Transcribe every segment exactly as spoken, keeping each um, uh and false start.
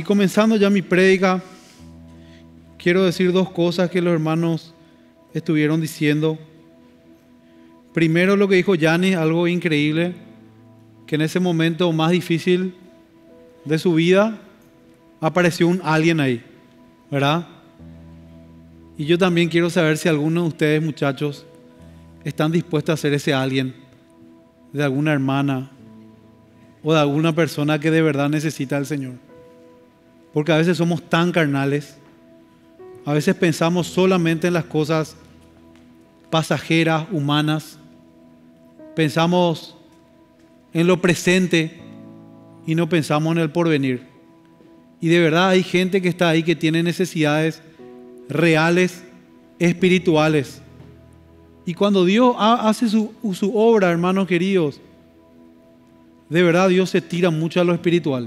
Y comenzando ya mi prédica, quiero decir dos cosas que los hermanos estuvieron diciendo. Primero, lo que dijo Yanis, algo increíble, que en ese momento más difícil de su vida apareció un alguien ahí, ¿verdad? Y yo también quiero saber si algunos de ustedes, muchachos, están dispuestos a ser ese alguien de alguna hermana o de alguna persona que de verdad necesita al Señor. Porque a veces somos tan carnales, a veces pensamos solamente en las cosas pasajeras, humanas, pensamos en lo presente y no pensamos en el porvenir. Y de verdad hay gente que está ahí que tiene necesidades reales, espirituales. Y cuando Dios hace su, su obra, hermanos queridos, de verdad Dios se tira mucho a lo espiritual.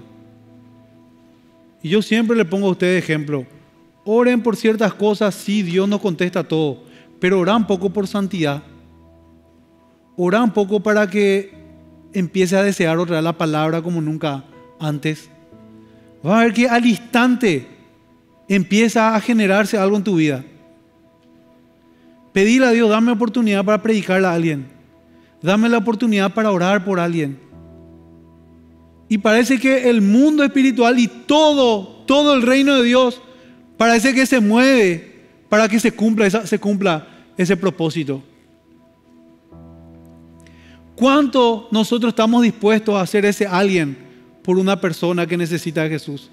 Y yo siempre le pongo a ustedes ejemplo. Oren por ciertas cosas, sí, Dios no contesta todo, pero oran un poco por santidad. Oran un poco para que empiece a desear otra vez la palabra como nunca antes. Va a ver que al instante empieza a generarse algo en tu vida. Pedirle a Dios, dame oportunidad para predicarle a alguien. Dame la oportunidad para orar por alguien. Y parece que el mundo espiritual y todo, todo el reino de Dios parece que se mueve para que se cumpla, esa, se cumpla ese propósito. ¿Cuánto nosotros estamos dispuestos a hacer ese alguien por una persona que necesita de Jesús?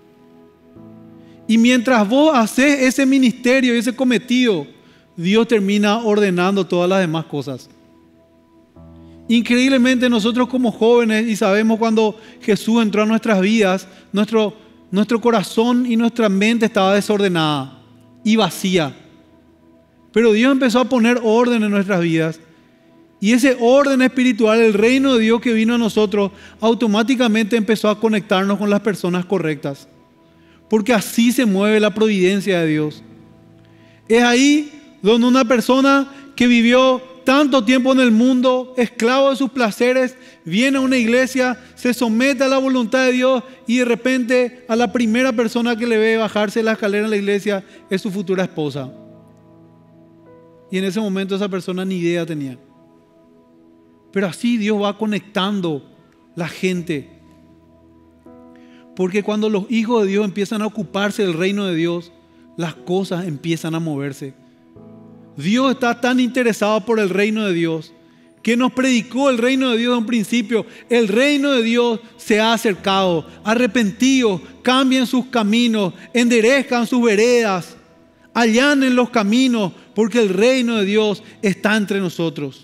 Y mientras vos haces ese ministerio y ese cometido, Dios termina ordenando todas las demás cosas. Increíblemente nosotros como jóvenes, y sabemos cuando Jesús entró a nuestras vidas, nuestro, nuestro corazón y nuestra mente estaba desordenada y vacía. Pero Dios empezó a poner orden en nuestras vidas. Y ese orden espiritual, el reino de Dios que vino a nosotros, automáticamente empezó a conectarnos con las personas correctas. Porque así se mueve la providencia de Dios. Es ahí donde una persona que vivió tanto tiempo en el mundo, esclavo de sus placeres, viene a una iglesia, se somete a la voluntad de Dios y de repente a la primera persona que le ve bajarse la escalera en la iglesia es su futura esposa. Y en ese momento esa persona ni idea tenía. Pero así Dios va conectando la gente. Porque cuando los hijos de Dios empiezan a ocuparse del reino de Dios, las cosas empiezan a moverse. Dios está tan interesado por el reino de Dios que nos predicó el reino de Dios en un principio. El reino de Dios se ha acercado. Arrepentidos, cambien sus caminos, enderezcan sus veredas, allanen los caminos, porque el reino de Dios está entre nosotros.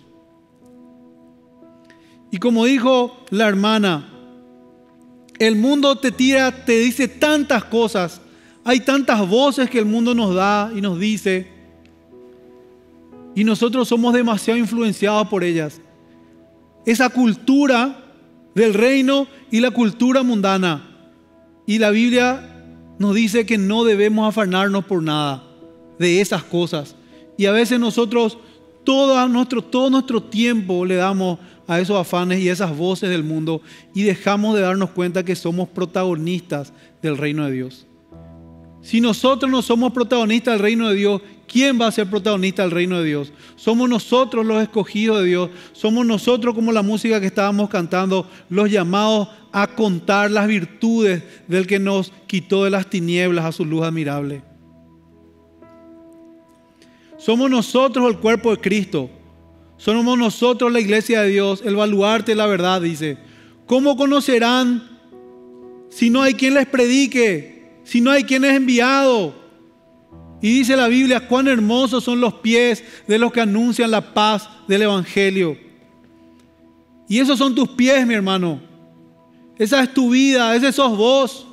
Y como dijo la hermana, el mundo te tira, te dice tantas cosas. Hay tantas voces que el mundo nos da y nos dice. Y nosotros somos demasiado influenciados por ellas. Esa cultura del reino y la cultura mundana. Y la Biblia nos dice que no debemos afanarnos por nada de esas cosas. Y a veces nosotros todo nuestro, todo nuestro tiempo le damos a esos afanes y a esas voces del mundo y dejamos de darnos cuenta que somos protagonistas del reino de Dios. Si nosotros no somos protagonistas del reino de Dios, ¿quién va a ser protagonista del reino de Dios? Somos nosotros los escogidos de Dios. Somos nosotros, como la música que estábamos cantando, los llamados a contar las virtudes del que nos quitó de las tinieblas a su luz admirable. Somos nosotros el cuerpo de Cristo. Somos nosotros la iglesia de Dios, el baluarte de la verdad, dice. ¿Cómo conocerán si no hay quien les predique? Si no hay quien es enviado. Y dice la Biblia, cuán hermosos son los pies de los que anuncian la paz del evangelio. Y esos son tus pies, mi hermano. Esa es tu vida, ese sos vos.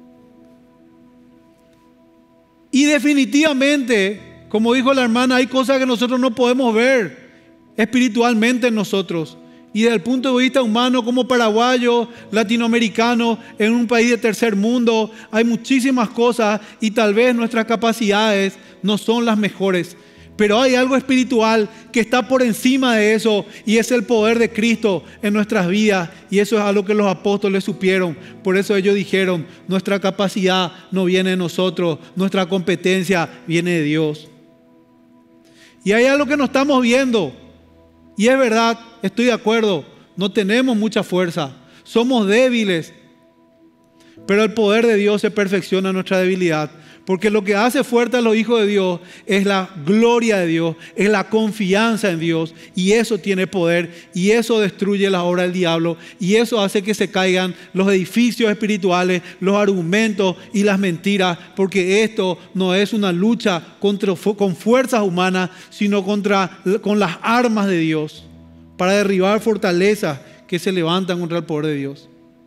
Y definitivamente, como dijo la hermana, hay cosas que nosotros no podemos ver espiritualmente en nosotros. Y desde el punto de vista humano, como paraguayo, latinoamericano, en un país de tercer mundo, hay muchísimas cosas y tal vez nuestras capacidades no son las mejores. Pero hay algo espiritual que está por encima de eso y es el poder de Cristo en nuestras vidas. Y eso es algo que los apóstoles supieron. Por eso ellos dijeron, nuestra capacidad no viene de nosotros, nuestra competencia viene de Dios. Y hay algo que no estamos viendo. Y es verdad, estoy de acuerdo, no tenemos mucha fuerza, somos débiles. Pero el poder de Dios se perfecciona en nuestra debilidad. Porque lo que hace fuerte a los hijos de Dios es la gloria de Dios, es la confianza en Dios. Y eso tiene poder y eso destruye la obra del diablo. Y eso hace que se caigan los edificios espirituales, los argumentos y las mentiras. Porque esto no es una lucha contra, con fuerzas humanas, sino contra, con las armas de Dios. Para derribar fortalezas que se levantan contra el poder de Dios.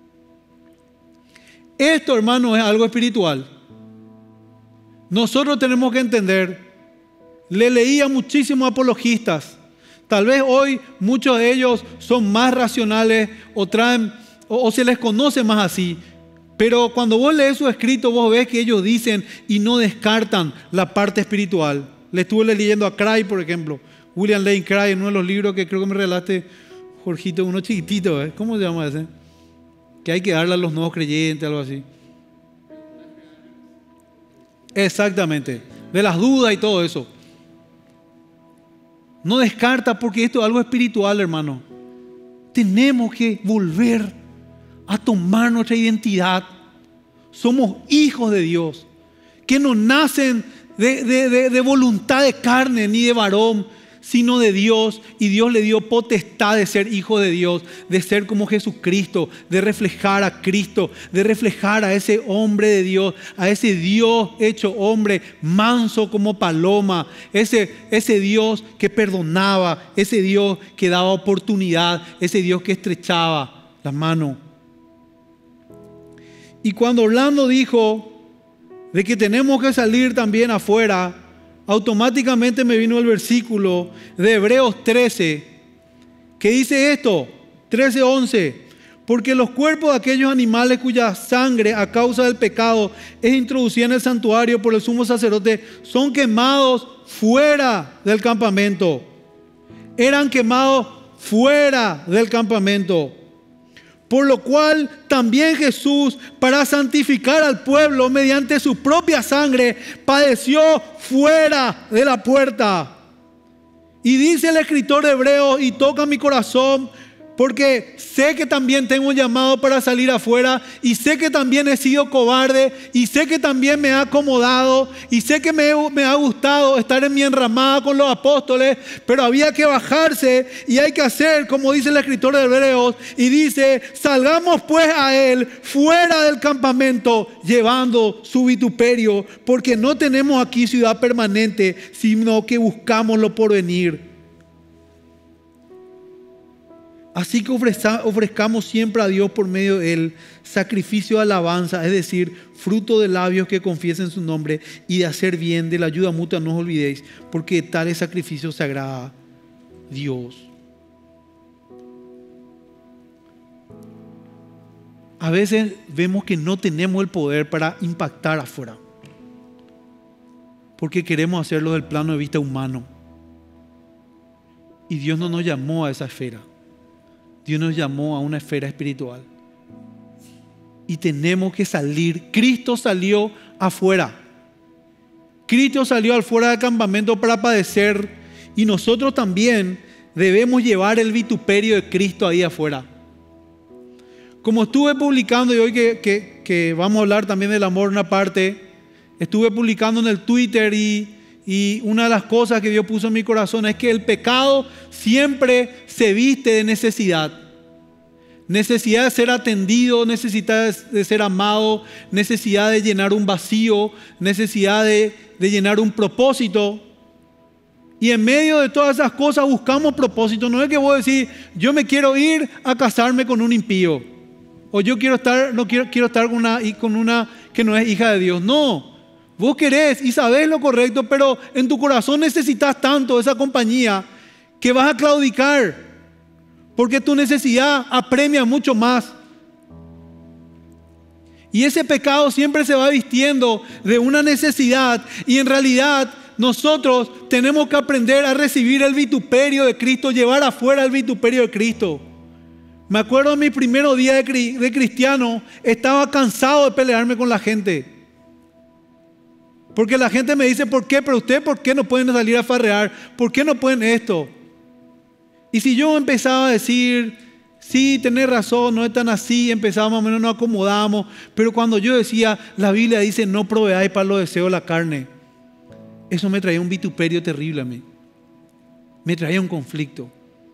Esto, hermano, es algo espiritual. Nosotros tenemos que entender, le leí a muchísimos apologistas, tal vez hoy muchos de ellos son más racionales o traen, o, o se les conoce más así, pero cuando vos lees su escrito vos ves que ellos dicen y no descartan la parte espiritual. Le estuve leyendo a Cray, por ejemplo, William Lane Cray, en uno de los libros que creo que me regalaste, Jorgito, uno chiquitito, ¿eh? ¿Cómo se llama ese? Que hay que darle a los nuevos creyentes, algo así. Exactamente, de las dudas y todo eso. No descarta porque esto es algo espiritual, hermano. Tenemos que volver a tomar nuestra identidad. Somos hijos de Dios, que no nacen de, de, de, de voluntad de carne ni de varón, sino de Dios. Y Dios le dio potestad de ser hijo de Dios, de ser como Jesucristo, de reflejar a Cristo, de reflejar a ese hombre de Dios, a ese Dios hecho hombre, manso como paloma, ese, ese Dios que perdonaba, ese Dios que daba oportunidad, ese Dios que estrechaba la mano. Y cuando Orlando dijo de que tenemos que salir también afuera, automáticamente me vino el versículo de Hebreos trece, que dice esto, trece once, porque los cuerpos de aquellos animales cuya sangre a causa del pecado es introducida en el santuario por el sumo sacerdote, son quemados fuera del campamento. Eran quemados fuera del campamento. Por lo cual también Jesús, para santificar al pueblo mediante su propia sangre, padeció fuera de la puerta. Y dice el escritor de Hebreos, y toca mi corazón, porque sé que también tengo un llamado para salir afuera, y sé que también he sido cobarde, y sé que también me ha acomodado, y sé que me, me ha gustado estar en mi enramada con los apóstoles, pero había que bajarse y hay que hacer como dice el escritor de Hebreos, y dice, salgamos pues a él fuera del campamento, llevando su vituperio, porque no tenemos aquí ciudad permanente, sino que buscamos lo porvenir. Así que ofrezcamos siempre a Dios por medio de Él sacrificio de alabanza, es decir, fruto de labios que confiesen su nombre, y de hacer bien, de la ayuda mutua no os olvidéis, porque de tales sacrificios se agrada Dios. A veces vemos que no tenemos el poder para impactar afuera, porque queremos hacerlo del plano de vista humano. Y Dios no nos llamó a esa esfera. Dios nos llamó a una esfera espiritual. Y tenemos que salir. Cristo salió afuera. Cristo salió afuera del campamento para padecer. Y nosotros también debemos llevar el vituperio de Cristo ahí afuera. Como estuve publicando, y hoy que, que, que vamos a hablar también del amor una parte, estuve publicando en el Twitter y... Y una de las cosas que Dios puso en mi corazón es que el pecado siempre se viste de necesidad. Necesidad de ser atendido, necesidad de ser amado, necesidad de llenar un vacío, necesidad de, de llenar un propósito. Y en medio de todas esas cosas buscamos propósito. No es que vos decís, yo me quiero ir a casarme con un impío. O yo quiero estar, no quiero, quiero estar con una, con una que no es hija de Dios. No. Vos querés y sabés lo correcto, pero en tu corazón necesitas tanto esa compañía que vas a claudicar, porque tu necesidad apremia mucho más. Y ese pecado siempre se va vistiendo de una necesidad, y en realidad nosotros tenemos que aprender a recibir el vituperio de Cristo, llevar afuera el vituperio de Cristo. Me acuerdo de mi primer día de, cri- de cristiano, estaba cansado de pelearme con la gente. Porque la gente me dice, ¿por qué? Pero ustedes, ¿por qué no pueden salir a farrear? ¿Por qué no pueden esto? Y si yo empezaba a decir, sí, tenés razón, no es tan así, empezaba más o menos, nos acomodamos. Pero cuando yo decía, la Biblia dice, no proveáis para los deseos de la carne, eso me traía un vituperio terrible a mí. Me traía un conflicto.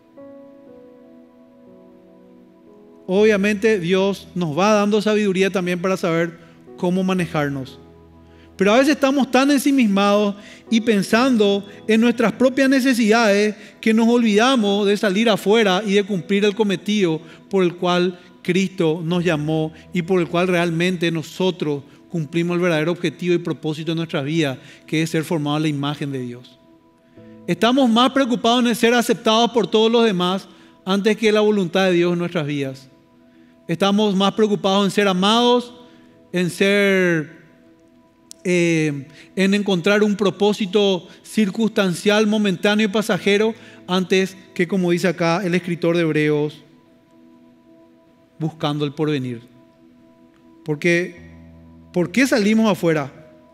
Obviamente Dios nos va dando sabiduría también para saber cómo manejarnos. Pero a veces estamos tan ensimismados y pensando en nuestras propias necesidades que nos olvidamos de salir afuera y de cumplir el cometido por el cual Cristo nos llamó y por el cual realmente nosotros cumplimos el verdadero objetivo y propósito de nuestra vida, que es ser formados a la imagen de Dios. Estamos más preocupados en ser aceptados por todos los demás antes que la voluntad de Dios en nuestras vidas. Estamos más preocupados en ser amados, en ser, eh, en encontrar un propósito circunstancial, momentáneo y pasajero, antes que, como dice acá el escritor de Hebreos, buscando el porvenir. Porque, ¿por qué salimos afuera?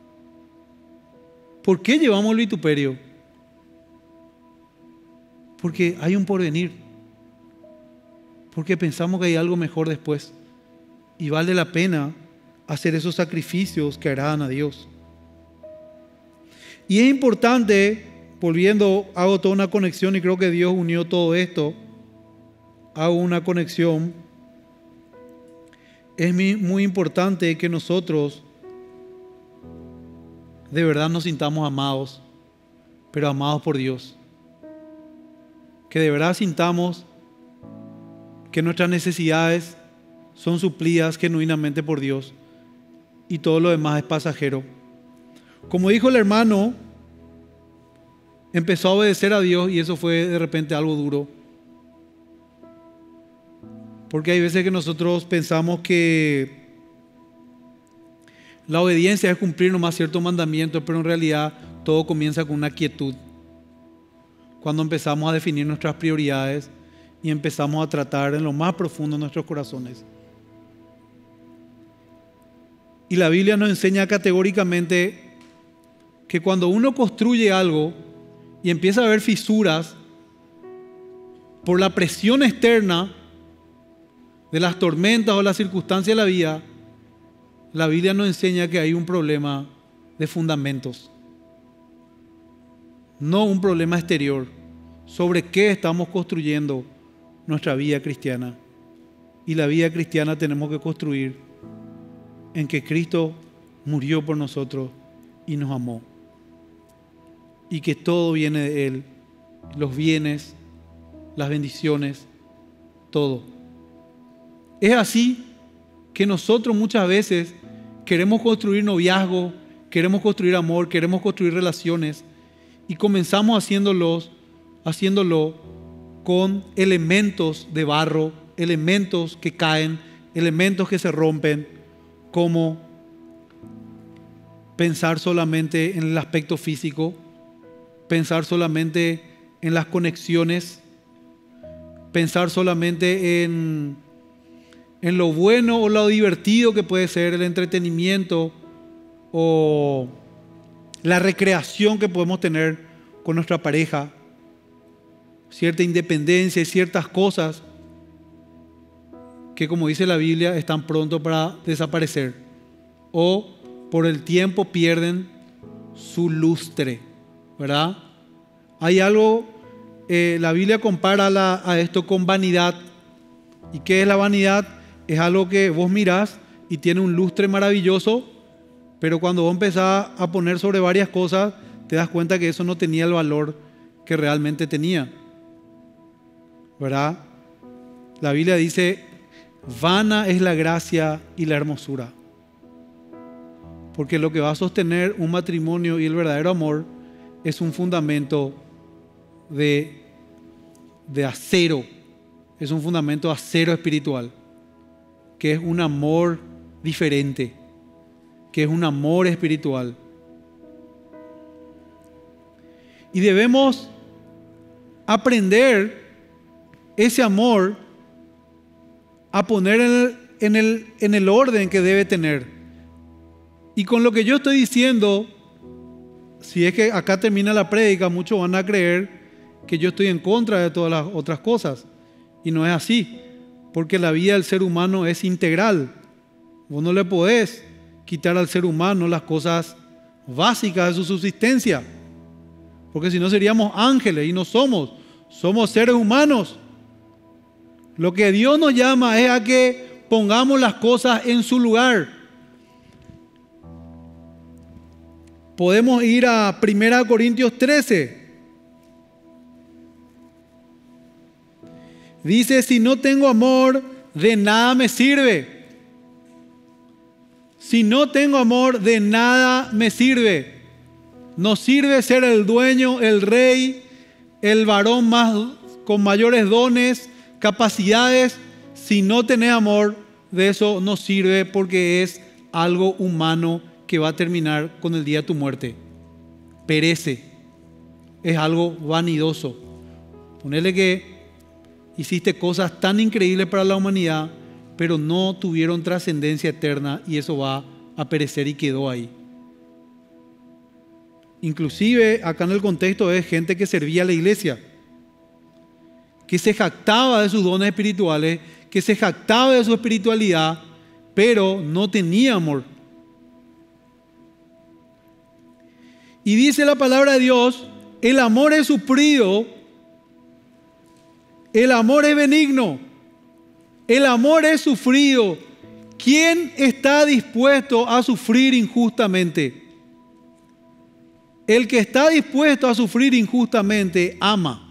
¿Por qué llevamos el vituperio? Porque hay un porvenir. Porque pensamos que hay algo mejor después. Y vale la pena hacer esos sacrificios que agradan a Dios. Y es importante, volviendo, hago toda una conexión y creo que Dios unió todo esto. Hago una conexión. Es muy importante que nosotros de verdad nos sintamos amados, pero amados por Dios. Que de verdad sintamos que nuestras necesidades son suplidas genuinamente por Dios y todo lo demás es pasajero. Como dijo el hermano, empezó a obedecer a Dios y eso fue de repente algo duro. Porque hay veces que nosotros pensamos que la obediencia es cumplir nomás ciertos mandamientos, pero en realidad todo comienza con una quietud. Cuando empezamos a definir nuestras prioridades y empezamos a tratar en lo más profundo de nuestros corazones. Y la Biblia nos enseña categóricamente que cuando uno construye algo y empieza a haber fisuras por la presión externa de las tormentas o las circunstancias de la vida, la Biblia nos enseña que hay un problema de fundamentos, no un problema exterior. ¿Sobre qué estamos construyendo nuestra vida cristiana? Y la vida cristiana tenemos que construir en que Cristo murió por nosotros y nos amó. Y que todo viene de Él, los bienes, las bendiciones, todo. Es así que nosotros muchas veces queremos construir noviazgo, queremos construir amor, queremos construir relaciones y comenzamos haciéndolos, haciéndolo con elementos de barro, elementos que caen, elementos que se rompen, como pensar solamente en el aspecto físico, pensar solamente en las conexiones, pensar solamente en, en lo bueno o lo divertido que puede ser el entretenimiento o la recreación que podemos tener con nuestra pareja, cierta independencia y ciertas cosas que, como dice la Biblia, están pronto para desaparecer o por el tiempo pierden su lustre, ¿verdad? Hay algo, eh, la Biblia compara la, a esto con vanidad. ¿Y qué es la vanidad? Es algo que vos mirás y tiene un lustre maravilloso, pero cuando vos empezás a poner sobre varias cosas, te das cuenta que eso no tenía el valor que realmente tenía, ¿verdad? La Biblia dice, vana es la gracia y la hermosura. Porque lo que va a sostener un matrimonio y el verdadero amor es un fundamento de, de acero, es un fundamento de acero espiritual, que es un amor diferente, que es un amor espiritual. Y debemos aprender ese amor a poner en el, en el, en el orden que debe tener. Y con lo que yo estoy diciendo, si es que acá termina la prédica, muchos van a creer que yo estoy en contra de todas las otras cosas. Y no es así, porque la vida del ser humano es integral. Vos no le podés quitar al ser humano las cosas básicas de su subsistencia, porque si no seríamos ángeles y no somos, somos seres humanos. Lo que Dios nos llama es a que pongamos las cosas en su lugar. Podemos ir a primera Corintios trece. Dice, si no tengo amor, de nada me sirve. Si no tengo amor, de nada me sirve. No sirve ser el dueño, el rey, el varón más, con mayores dones, capacidades. Si no tenés amor, de eso no sirve, porque es algo humano que va a terminar con el día de tu muerte. Perece. Es algo vanidoso. Ponele que hiciste cosas tan increíbles para la humanidad, pero no tuvieron trascendencia eterna, y eso va a perecer y quedó ahí. Inclusive acá en el contexto es gente que servía a la iglesia, que se jactaba de sus dones espirituales, que se jactaba de su espiritualidad, pero no tenía amor. Y dice la palabra de Dios, el amor es sufrido, el amor es benigno, el amor es sufrido. ¿Quién está dispuesto a sufrir injustamente? El que está dispuesto a sufrir injustamente ama.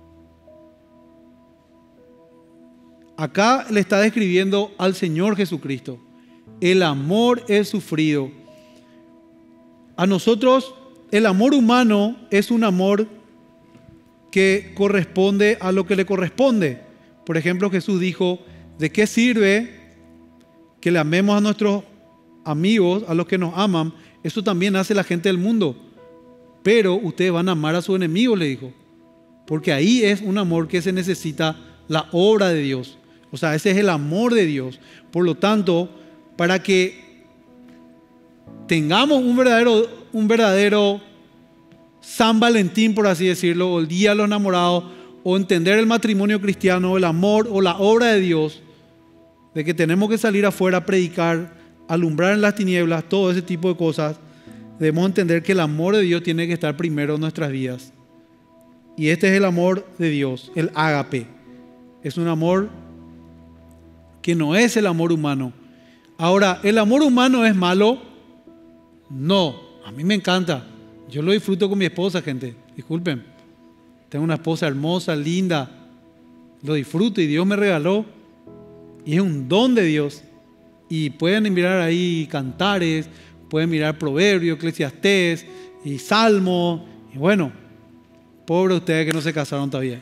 Acá le está describiendo al Señor Jesucristo. El amor es sufrido. A nosotros, el amor humano es un amor que corresponde a lo que le corresponde. Por ejemplo, Jesús dijo, ¿de qué sirve que le amemos a nuestros amigos, a los que nos aman? Eso también hace la gente del mundo. Pero ustedes van a amar a sus enemigos, le dijo. Porque ahí es un amor que se necesita la obra de Dios. O sea, ese es el amor de Dios. Por lo tanto, para que tengamos un verdadero, un verdadero San Valentín, por así decirlo, o el Día de los Enamorados, o entender el matrimonio cristiano, el amor o la obra de Dios, de que tenemos que salir afuera a predicar, alumbrar en las tinieblas, todo ese tipo de cosas, debemos entender que el amor de Dios tiene que estar primero en nuestras vidas. Y este es el amor de Dios, el ágape. Es un amor que no es el amor humano. Ahora, ¿el amor humano es malo? No, a mí me encanta. Yo lo disfruto con mi esposa, gente. Disculpen. Tengo una esposa hermosa, linda. Lo disfruto y Dios me regaló. Y es un don de Dios. Y pueden mirar ahí cantares, pueden mirar Proverbios, Eclesiastés y Salmos. Y bueno, pobre ustedes que no se casaron todavía.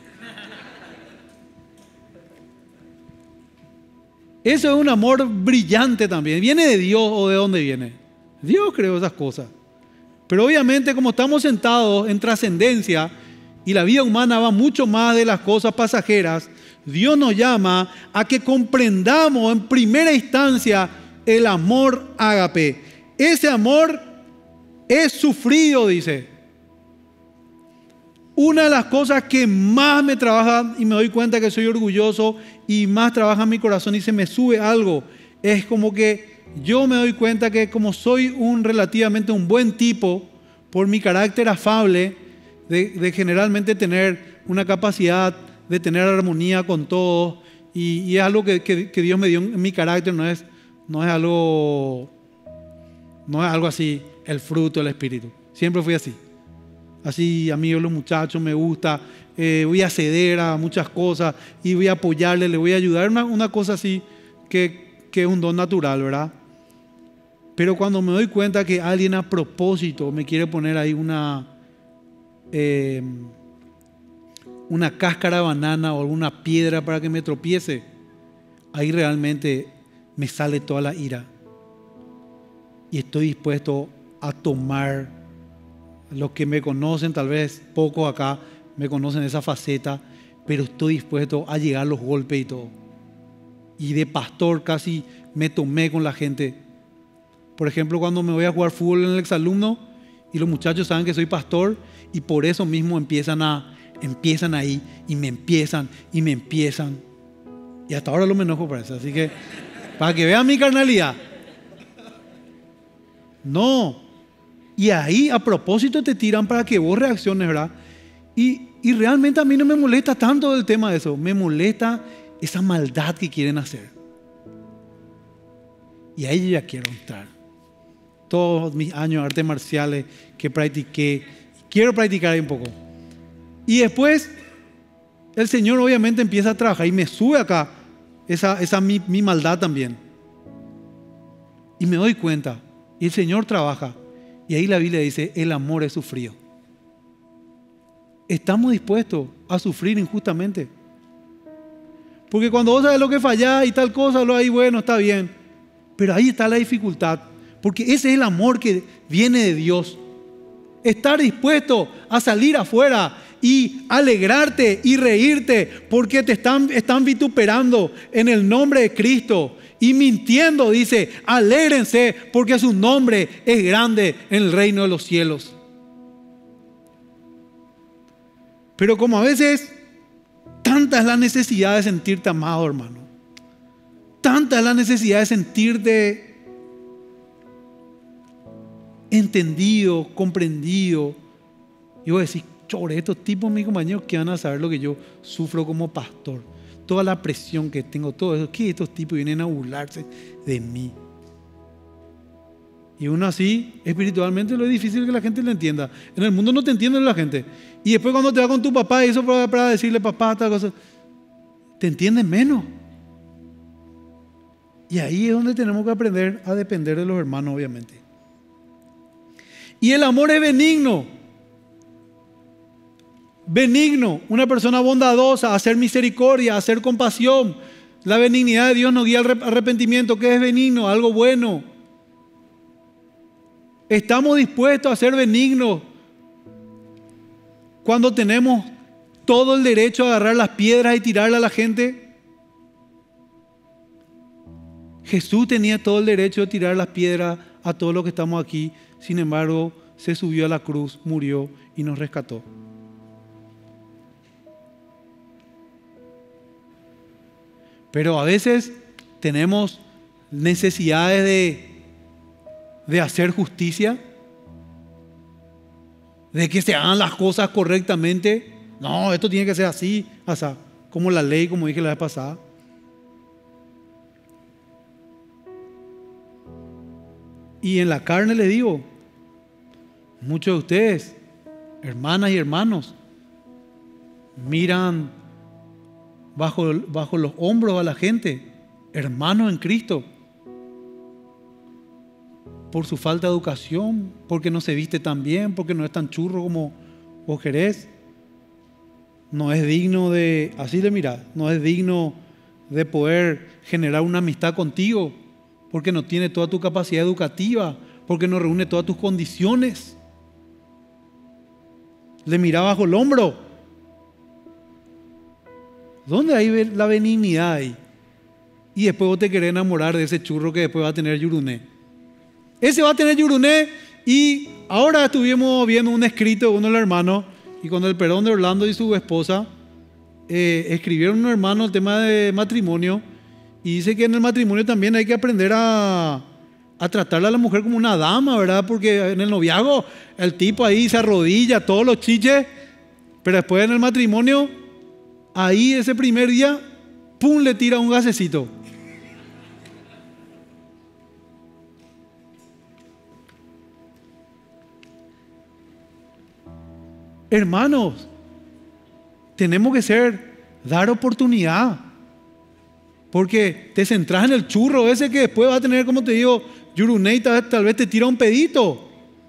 Eso es un amor brillante también. ¿Viene de Dios o de dónde viene? Dios creó esas cosas. Pero obviamente, como estamos sentados en trascendencia y la vida humana va mucho más de las cosas pasajeras, Dios nos llama a que comprendamos en primera instancia el amor ágape. Ese amor es sufrido, dice. Una de las cosas que más me trabaja y me doy cuenta que soy orgulloso y más trabaja en mi corazón y se me sube algo, es como que yo me doy cuenta que como soy un relativamente un buen tipo, por mi carácter afable, de, de generalmente tener una capacidad de tener armonía con todos, y, y es algo que, que, que Dios me dio en mi carácter, no es, no es algo, no es algo así, el fruto del Espíritu. Siempre fui así. Así, amigos, los muchachos, me gusta, eh, voy a ceder a muchas cosas y voy a apoyarle, le voy a ayudar, una, una cosa así que, que es un don natural, ¿verdad? Pero cuando me doy cuenta que alguien a propósito me quiere poner ahí una, eh, una cáscara de banana o alguna piedra para que me tropiece, ahí realmente me sale toda la ira. Y estoy dispuesto a tomar Los que me conocen, tal vez pocos acá, me conocen esa faceta, pero estoy dispuesto a llegar a los golpes y todo. Y de pastor casi me tomé con la gente. Por ejemplo, cuando me voy a jugar fútbol en el exalumno y los muchachos saben que soy pastor y por eso mismo empiezan, a, empiezan ahí y me empiezan y me empiezan. Y hasta ahora lo me enojo por eso. Así que, para que vean mi carnalidad. No. Y ahí a propósito te tiran para que vos reacciones, ¿verdad? Y, y realmente a mí no me molesta tanto el tema de eso. Me molesta esa maldad que quieren hacer. Y ahí yo ya quiero entrar. Todos mis años de artes marciales que practiqué, quiero practicar ahí un poco. Y después el Señor obviamente empieza a trabajar y me sube acá esa, esa mi, mi maldad también. Y me doy cuenta. Y el Señor trabaja. Y ahí la Biblia dice, el amor es sufrido. Estamos dispuestos a sufrir injustamente. Porque cuando vos sabes lo que fallás y tal cosa, lo ahí, bueno, está bien. Pero ahí está la dificultad. Porque ese es el amor que viene de Dios. Estar dispuesto a salir afuera y alegrarte y reírte porque te están, están vituperando en el nombre de Cristo. Y mintiendo dice, alégrense porque su nombre es grande en el reino de los cielos. Pero como a veces, tanta es la necesidad de sentirte amado, hermano. Tanta es la necesidad de sentirte entendido, comprendido. Y vos decís, chore, estos tipos, mis compañeros, que van a saber lo que yo sufro como pastor. Toda la presión que tengo, todo eso. ¿Qué estos tipos vienen a burlarse de mí? Y uno así, espiritualmente, lo es difícil que la gente lo entienda. En el mundo no te entiende la gente. Y después cuando te va con tu papá, y eso para, para decirle, papá, tal cosa, te entienden menos. Y ahí es donde tenemos que aprender a depender de los hermanos, obviamente. Y el amor es benigno. Benigno, una persona bondadosa, hacer misericordia, hacer compasión. La benignidad de Dios nos guía al arrepentimiento. ¿Qué es benigno? Algo bueno. Estamos dispuestos a ser benignos cuando tenemos todo el derecho a agarrar las piedras y tirarle a la gente. Jesús tenía todo el derecho de tirar las piedras a todos los que estamos aquí. Sin embargo, se subió a la cruz, murió y nos rescató. Pero a veces tenemos necesidades de, de hacer justicia, de que se hagan las cosas correctamente. No, esto tiene que ser así, o sea, como la ley, como dije la vez pasada. Y en la carne les digo, muchos de ustedes, hermanas y hermanos, miran bajo, bajo los hombros a la gente, hermanos en Cristo, por su falta de educación, porque no se viste tan bien, porque no es tan churro como vos querés. No es digno de, así le mirás, no es digno de poder generar una amistad contigo, porque no tiene toda tu capacidad educativa, porque no reúne todas tus condiciones. Le mira bajo el hombro. ¿Dónde hay la benignidad ahí? Y después vos te querés enamorar de ese churro que después va a tener yuruné. Ese va a tener yuruné. Y ahora estuvimos viendo un escrito de uno de los hermanos, y con el perdón de Orlando y su esposa, eh, escribieron un hermano el tema de matrimonio. Y dice que en el matrimonio también hay que aprender a, a tratarle a la mujer como una dama, ¿verdad? Porque en el noviazgo el tipo ahí se arrodilla, todos los chiches, pero después en el matrimonio, ahí ese primer día, ¡pum!, le tira un gasecito. Hermanos, tenemos que ser, dar oportunidad. Porque te centras en el churro ese que después va a tener, como te digo, yuruné, tal, tal vez te tira un pedito.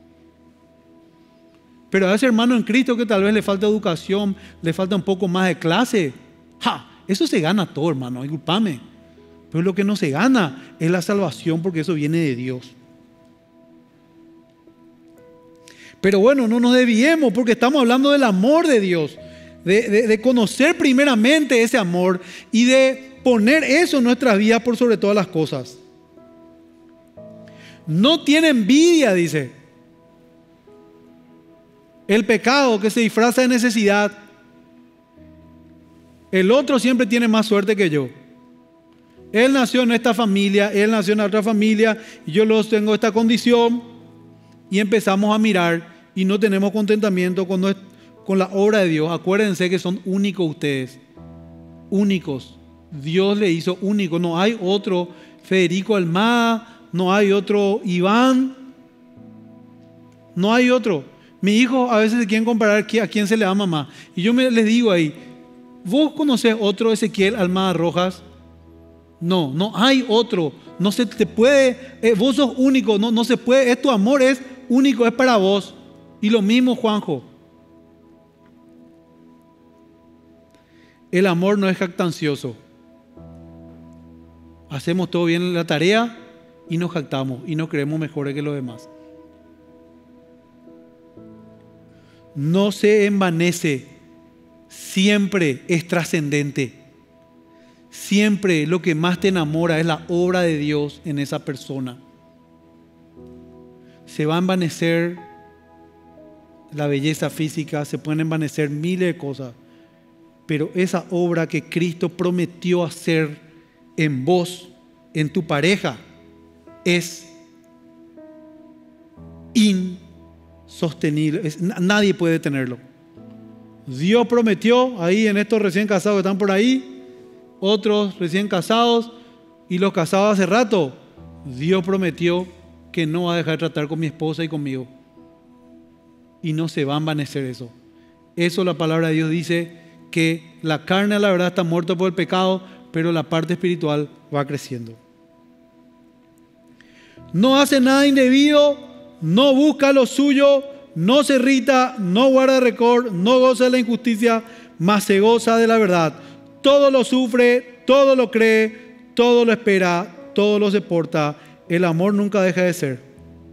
Pero a ese hermano en Cristo que tal vez le falta educación, le falta un poco más de clase. ¡Ja! Eso se gana todo, hermano, discúlpame. Pero lo que no se gana es la salvación, porque eso viene de Dios. Pero bueno, no nos desviemos porque estamos hablando del amor de Dios, de, de, de conocer primeramente ese amor y de poner eso en nuestras vidas por sobre todas las cosas. No tiene envidia, dice. El pecado que se disfraza de necesidad. El otro siempre tiene más suerte que yo. Él nació en esta familia, él nació en otra familia, y yo los tengo esta condición, y empezamos a mirar y no tenemos contentamiento con, nuestra, con la obra de Dios. Acuérdense que son únicos ustedes, únicos. Dios le hizo único, no hay otro Federico Almada, no hay otro Iván, no hay otro. Mi hijo a veces se quieren comparar a quién se le ama más, y yo me, les digo ahí, ¿vos conocés otro Ezequiel Almada Rojas? No, no hay otro. No se te puede, eh, vos sos único, no, no se puede, es tu amor, es único, es para vos. Y lo mismo, Juanjo. El amor no es jactancioso. Hacemos todo bien en la tarea y nos jactamos y nos creemos mejores que los demás. No se envanece, siempre es trascendente. Siempre lo que más te enamora es la obra de Dios en esa persona. Se va a envanecer la belleza física, se pueden envanecer miles de cosas, pero esa obra que Cristo prometió hacer en vos, en tu pareja, es insostenible. Es, nadie puede tenerlo. Dios prometió ahí en estos recién casados que están por ahí, otros recién casados y los casados hace rato, Dios prometió que no va a dejar de tratar con mi esposa y conmigo. Y no se va a envanecer eso. Eso la palabra de Dios dice, que la carne a la verdad está muerta por el pecado, pero la parte espiritual va creciendo. No hace nada indebido, no busca lo suyo, no se irrita, no guarda rencor, no goza de la injusticia, mas se goza de la verdad. Todo lo sufre, todo lo cree, todo lo espera, todo lo soporta. El amor nunca deja de ser.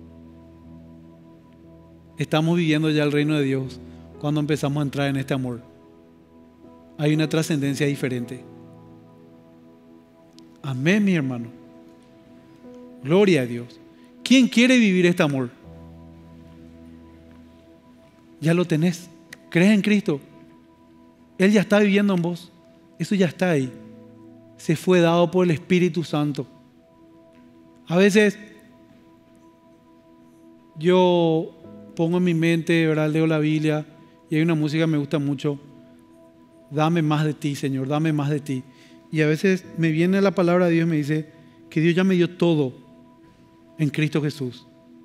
Estamos viviendo ya el reino de Dios cuando empezamos a entrar en este amor. Hay una trascendencia diferente. Amén, mi hermano. Gloria a Dios. ¿Quién quiere vivir este amor? Ya lo tenés. ¿Crees en Cristo? Él ya está viviendo en vos. Eso ya está ahí. Se fue dado por el Espíritu Santo. A veces yo pongo en mi mente, ¿verdad? Leo la Biblia y hay una música que me gusta mucho. Dame más de ti, Señor, dame más de ti. Y a veces me viene la palabra de Dios y me dice que Dios ya me dio todo en Cristo Jesús.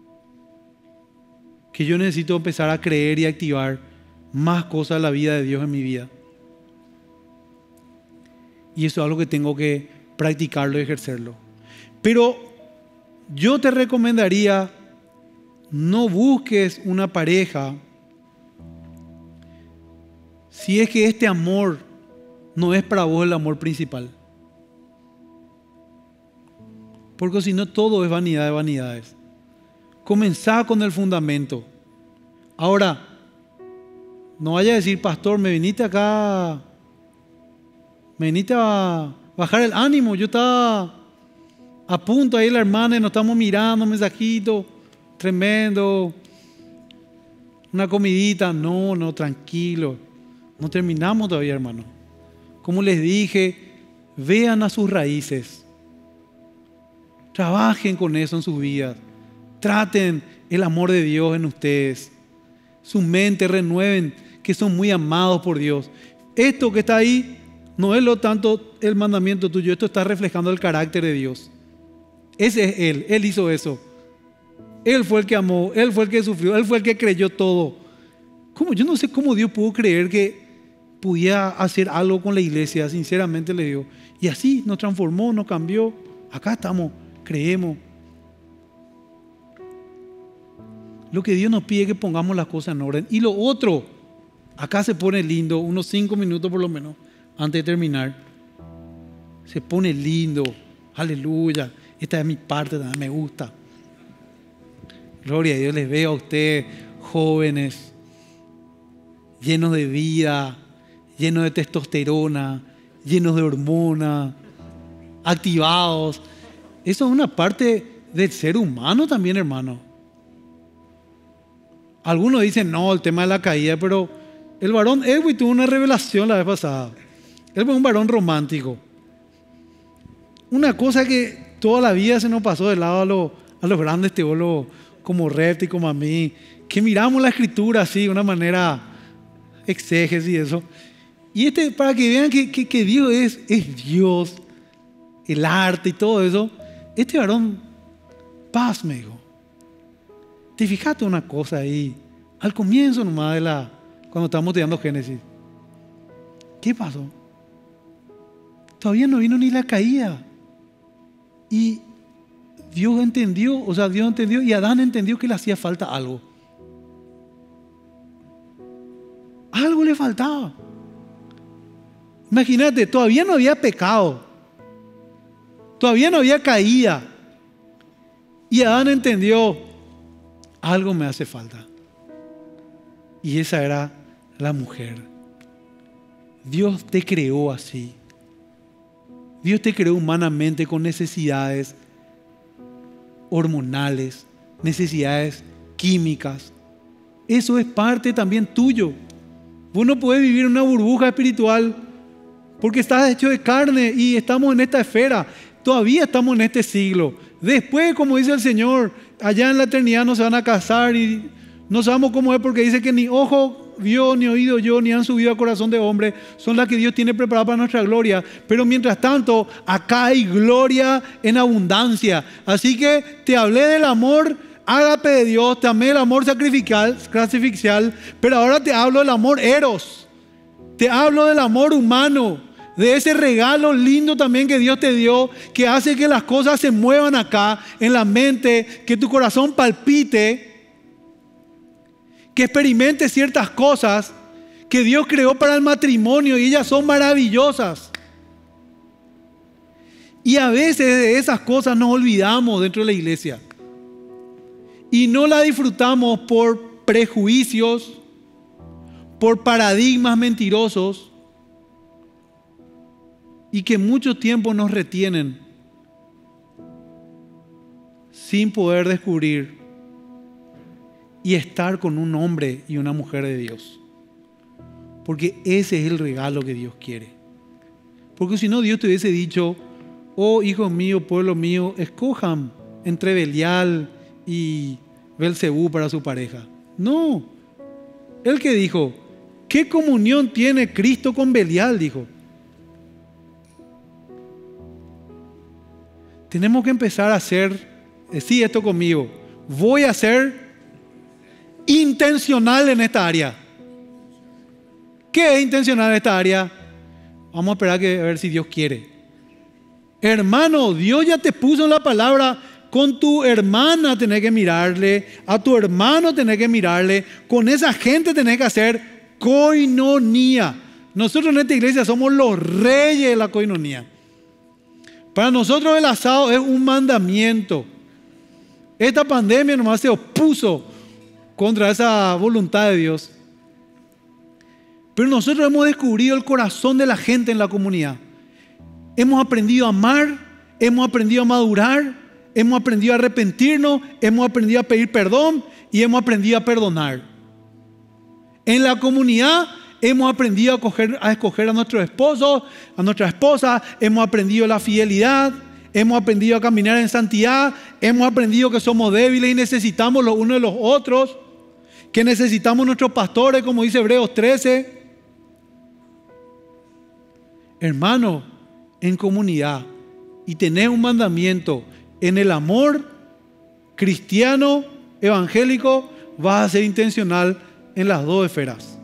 Que yo necesito empezar a creer y activar más cosas de la vida de Dios en mi vida. Y eso es algo que tengo que practicarlo y ejercerlo. Pero yo te recomendaría, no busques una pareja si es que este amor no es para vos el amor principal. Porque si no, todo es vanidad de vanidades. Comenzá con el fundamento. Ahora, no vaya a decir, pastor, me viniste acá, me viniste a bajar el ánimo. Yo estaba a punto ahí, la hermana, y nos estamos mirando, un mensajito tremendo, una comidita. No, no, tranquilo. No terminamos todavía, hermano. Como les dije, vean a sus raíces. Trabajen con eso en sus vidas. Traten el amor de Dios en ustedes. Su mente renueven que son muy amados por Dios. Esto que está ahí no es lo tanto el mandamiento tuyo. Esto está reflejando el carácter de Dios. Ese es Él. Él hizo eso. Él fue el que amó. Él fue el que sufrió. Él fue el que creyó todo. ¿Cómo? Yo no sé cómo Dios pudo creer que podía hacer algo con la iglesia. Sinceramente le digo. Y así nos transformó, nos cambió. Acá estamos. Creemos. Lo que Dios nos pide es que pongamos las cosas en orden. Y lo otro, acá se pone lindo, unos cinco minutos por lo menos, antes de terminar. Se pone lindo. Aleluya. Esta es mi parte, me gusta. Gloria a Dios, les veo a ustedes jóvenes, llenos de vida, llenos de testosterona, llenos de hormonas, activados. Eso es una parte del ser humano también, hermano. Algunos dicen, no, el tema de la caída, pero el varón Edwin tuvo una revelación la vez pasada. Él fue un varón romántico. Una cosa que toda la vida se nos pasó de lado a, lo, a los grandes teólogos como Repti, como a mí, que miramos la escritura así, de una manera exégesis y eso. Y este, para que vean que, que, que Dios es, es Dios, el arte y todo eso, este varón, paz, me dijo. Te fijaste una cosa ahí, al comienzo nomás de la, cuando estábamos estudiando Génesis. ¿Qué pasó? Todavía no vino ni la caída. Y Dios entendió, o sea, Dios entendió y Adán entendió que le hacía falta algo. Algo le faltaba. Imagínate, todavía no había pecado. Todavía no había caída. Y Adán entendió, algo me hace falta. Y esa era la mujer. Dios te creó así. Dios te creó humanamente con necesidades hormonales, necesidades químicas. Eso es parte también tuyo. Vos no podés vivir en una burbuja espiritual porque estás hecho de carne y estamos en esta esfera. Todavía estamos en este siglo. Después, como dice el Señor, allá en la eternidad no se van a casar y no sabemos cómo es, porque dice que ni ojo vio, ni oído yo, ni han subido al corazón de hombre, son las que Dios tiene preparadas para nuestra gloria. Pero mientras tanto, acá hay gloria en abundancia. Así que te hablé del amor ágape de Dios, te amé el amor sacrificial, sacrificial, pero ahora te hablo del amor eros. Te hablo del amor humano, de ese regalo lindo también que Dios te dio, que hace que las cosas se muevan acá en la mente, que tu corazón palpite, que experimentes ciertas cosas que Dios creó para el matrimonio y ellas son maravillosas. Y a veces de esas cosas nos olvidamos dentro de la iglesia y no la disfrutamos por prejuicios, por paradigmas mentirosos y que mucho tiempo nos retienen sin poder descubrir y estar con un hombre y una mujer de Dios. Porque ese es el regalo que Dios quiere. Porque si no, Dios te hubiese dicho, oh hijos míos, pueblo mío, escojan entre Belial y Belcebú para su pareja. No. Él que dijo, ¿qué comunión tiene Cristo con Belial? Dijo. Tenemos que empezar a hacer, decir esto conmigo, voy a ser intencional en esta área. ¿Qué es intencional en esta área? Vamos a esperar que, a ver si Dios quiere. Hermano, Dios ya te puso en la palabra, con tu hermana tenés que mirarle, a tu hermano tenés que mirarle, con esa gente tenés que hacer coinonía. Nosotros en esta iglesia somos los reyes de la coinonía. Para nosotros el asado es un mandamiento. Esta pandemia nomás se opuso contra esa voluntad de Dios. Pero nosotros hemos descubierto el corazón de la gente en la comunidad. Hemos aprendido a amar, hemos aprendido a madurar, hemos aprendido a arrepentirnos, hemos aprendido a pedir perdón y hemos aprendido a perdonar. En la comunidad hemos aprendido a, coger, a escoger a nuestros esposos, a nuestra esposa, hemos aprendido la fidelidad, hemos aprendido a caminar en santidad, hemos aprendido que somos débiles y necesitamos los unos de los otros, que necesitamos nuestros pastores, como dice Hebreos trece. Hermano, en comunidad y tener un mandamiento en el amor cristiano, evangélico, vas a ser intencional en las dos esferas.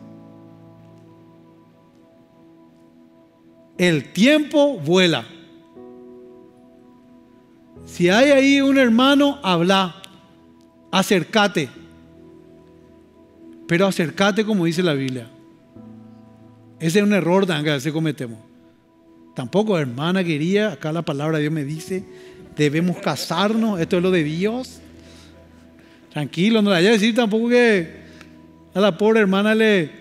El tiempo vuela. Si hay ahí un hermano, habla, acércate. Pero acércate como dice la Biblia. Ese es un error que a veces cometemos. Tampoco, hermana querida, acá la palabra de Dios me dice, debemos casarnos, esto es lo de Dios. Tranquilo, no le vaya a decir tampoco que A la pobre hermana le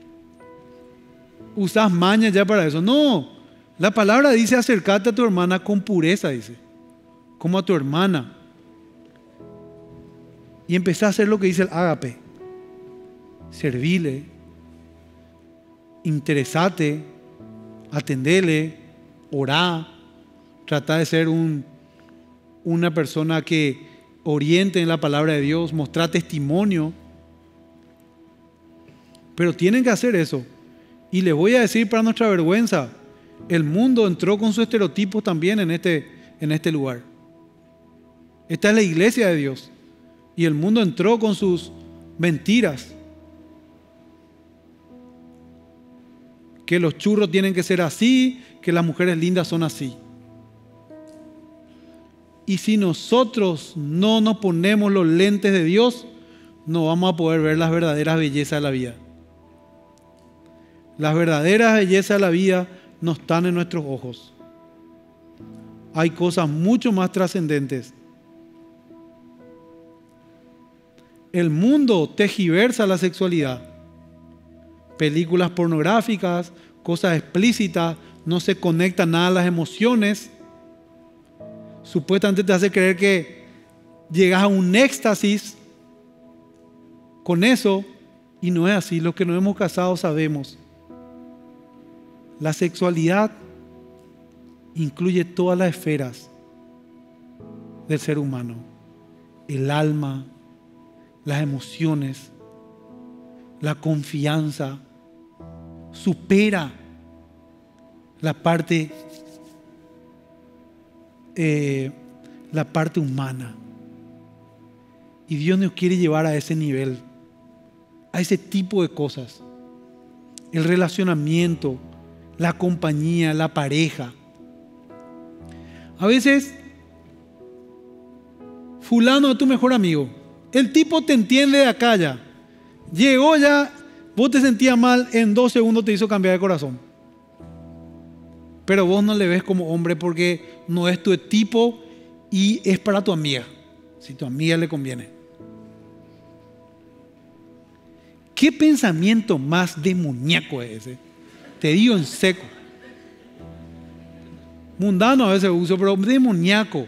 usas maña ya para eso. No, la palabra dice acércate a tu hermana con pureza, dice, como a tu hermana. Y empecé a hacer lo que dice el ágape. Servile, interesate, atendele, orá, trata de ser un, una persona que oriente en la palabra de Dios, mostrar testimonio. Pero tienen que hacer eso. Y les voy a decir para nuestra vergüenza, el mundo entró con sus estereotipos también en este, en este lugar. Esta es la iglesia de Dios. Y el mundo entró con sus mentiras. Que los churros tienen que ser así, que las mujeres lindas son así. Y si nosotros no nos ponemos los lentes de Dios, no vamos a poder ver las verdaderas bellezas de la vida. Las verdaderas bellezas de la vida no están en nuestros ojos. Hay cosas mucho más trascendentes. El mundo tergiversa la sexualidad. Películas pornográficas, cosas explícitas, no se conecta nada a las emociones. Supuestamente te hace creer que llegas a un éxtasis con eso, y no es así. Los que nos hemos casado sabemos. La sexualidad incluye todas las esferas del ser humano. El alma, las emociones, la confianza, supera la parte, eh, la parte humana. Y Dios nos quiere llevar a ese nivel, a ese tipo de cosas. El relacionamiento, la compañía, la pareja. A veces, fulano es tu mejor amigo. El tipo te entiende de acá ya. Llegó ya, vos te sentías mal, en dos segundos te hizo cambiar de corazón. Pero vos no le ves como hombre porque no es tu tipo y es para tu amiga. Si a tu amiga le conviene. ¿Qué pensamiento más demoníaco es ese? Te digo en seco. Mundano a veces uso, pero demoníaco.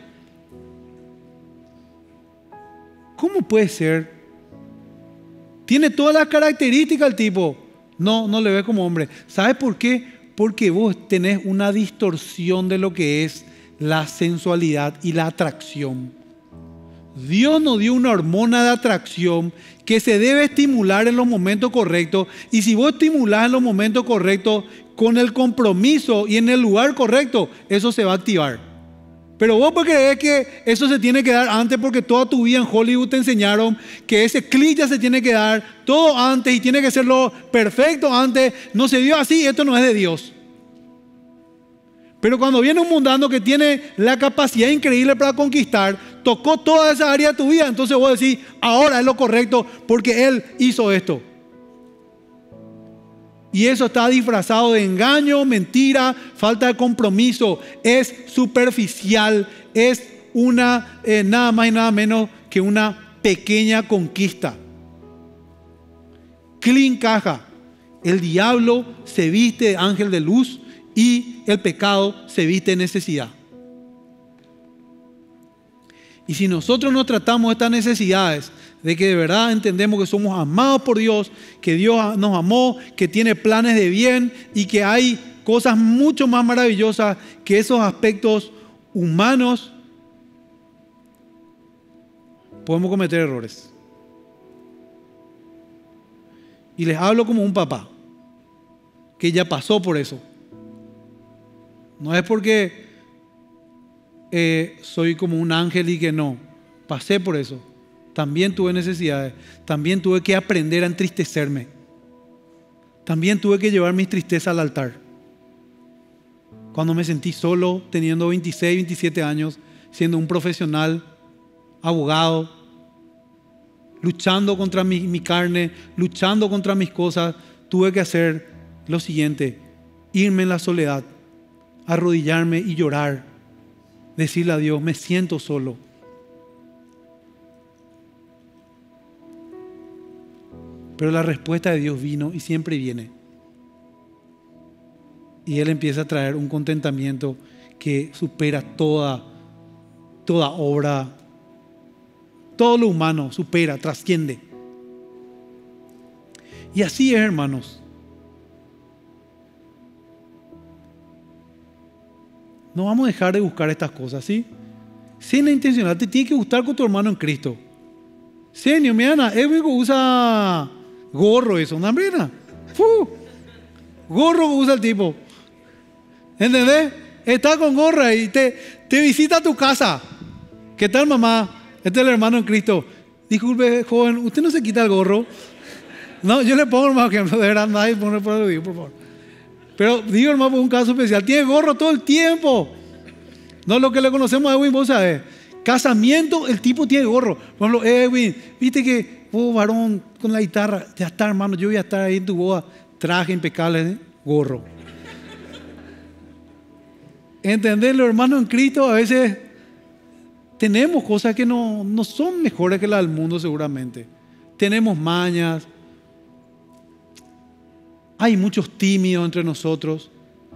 ¿Cómo puede ser? Tiene todas las características el tipo. No, no le ves como hombre. ¿Sabes por qué? Porque vos tenés una distorsión de lo que es la sensualidad y la atracción. Dios nos dio una hormona de atracción que se debe estimular en los momentos correctos. Y si vos estimulás en los momentos correctos, con el compromiso y en el lugar correcto, eso se va a activar. Pero vos crees que eso se tiene que dar antes porque toda tu vida en Hollywood te enseñaron que ese clic ya se tiene que dar todo antes y tiene que ser lo perfecto antes. No se dio así, esto no es de Dios. Pero cuando viene un mundano que tiene la capacidad increíble para conquistar, tocó toda esa área de tu vida, entonces vos decís, ahora es lo correcto porque Él hizo esto. Y eso está disfrazado de engaño, mentira, falta de compromiso. Es superficial, es una, eh, nada más y nada menos que una pequeña conquista. Clean caja. El diablo se viste de ángel de luz y el pecado se viste de necesidad. Y si nosotros no tratamos estas necesidades, de que de verdad entendemos que somos amados por Dios, que Dios nos amó, que tiene planes de bien y que hay cosas mucho más maravillosas que esos aspectos humanos, podemos cometer errores. Y les hablo como un papá que ya pasó por eso. No es porque eh, soy como un ángel y que no, pasé por eso. También tuve necesidades, también tuve que aprender a entristecerme. También tuve que llevar mis tristezas al altar. Cuando me sentí solo, teniendo veintiséis, veintisiete años, siendo un profesional, abogado, luchando contra mi, mi carne, luchando contra mis cosas, tuve que hacer lo siguiente: irme en la soledad, arrodillarme y llorar, decirle a Dios, me siento solo. Pero la respuesta de Dios vino y siempre viene. Y Él empieza a traer un contentamiento que supera toda, toda obra, todo lo humano, supera, trasciende. Y así es, hermanos. No vamos a dejar de buscar estas cosas, ¿sí? Cena intencional, te tiene que gustar con tu hermano en Cristo. Senio, miana, Edwin usa gorro eso, ¿no? ¡Fu! Gorro usa el tipo. ¿Entendés? Está con gorra y te, te visita a tu casa. ¿Qué tal, mamá? Este es el hermano en Cristo. Disculpe, joven, ¿usted no se quita el gorro? No, yo le pongo más ejemplo, de verdad, nadie pone por el video, por favor. Pero digo, hermano, por un caso especial. Tiene gorro todo el tiempo. No, lo que le conocemos a Edwin, vos sabés. Casamiento, el tipo tiene gorro. Por ejemplo, Edwin, viste que vos, varón, con la guitarra, ya está, hermano, yo voy a estar ahí en tu boda. Traje impecable, ¿eh? Gorro. Entenderlo, hermano, en Cristo, a veces tenemos cosas que no, no son mejores que las del mundo, seguramente. Tenemos mañas. Hay muchos tímidos entre nosotros.